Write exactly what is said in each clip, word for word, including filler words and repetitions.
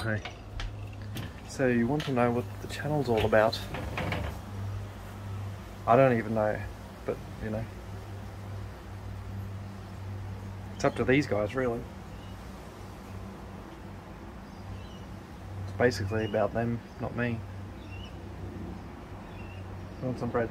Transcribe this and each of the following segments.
hey. So you want to know what the channel's all about? I don't even know, but you know, it's up to these guys really. It's basically about them, not me. I want some bread.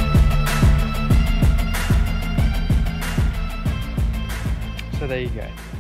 So there you go.